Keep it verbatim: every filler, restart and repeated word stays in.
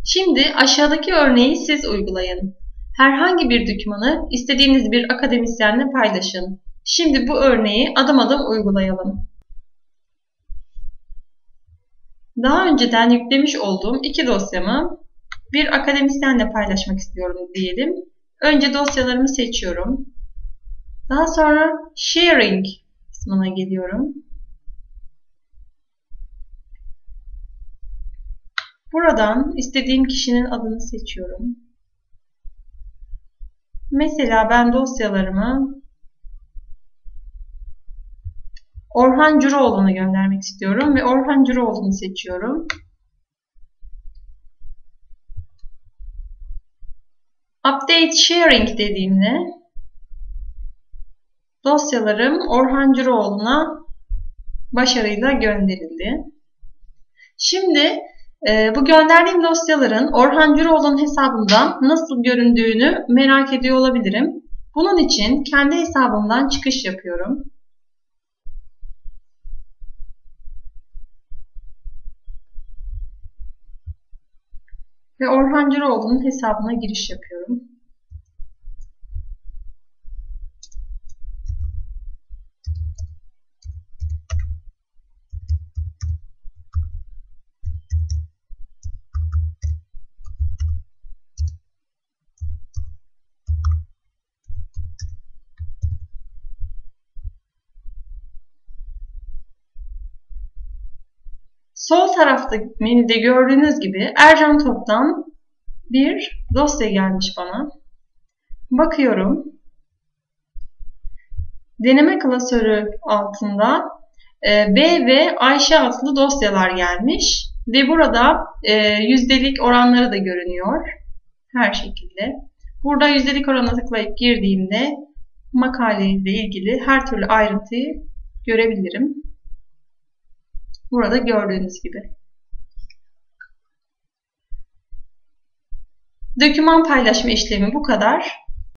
Şimdi aşağıdaki örneği siz uygulayın. Herhangi bir dokümanı istediğiniz bir akademisyenle paylaşın. Şimdi bu örneği adım adım uygulayalım. Daha önceden yüklemiş olduğum iki dosyamı bir akademisyenle paylaşmak istiyorum diyelim. Önce dosyalarımı seçiyorum. Daha sonra Sharing kısmına geliyorum. Buradan istediğim kişinin adını seçiyorum. Mesela ben dosyalarımı Orhan Cüroğlu'na göndermek istiyorum ve Orhan Cüroğlu'nu seçiyorum. Update Sharing dediğimde dosyalarım Orhan Cüroğlu'na başarıyla gönderildi. Şimdi e, bu gönderdiğim dosyaların Orhan Cüroğlu'nun hesabından nasıl göründüğünü merak ediyor olabilirim. Bunun için kendi hesabımdan çıkış yapıyorum. Ve Orhan Cüroğlu'nun hesabına giriş yapıyorum. Sol tarafta menüde gördüğünüz gibi Ercan Top'tan bir dosya gelmiş bana. Bakıyorum. Deneme klasörü altında B ve Ayşe adlı dosyalar gelmiş. Ve burada yüzdelik oranları da görünüyor. Her şekilde. Burada yüzdelik oranına tıklayıp girdiğimde makaleyle ilgili her türlü ayrıntıyı görebilirim. Burada gördüğünüz gibi. Doküman paylaşma işlemi bu kadar.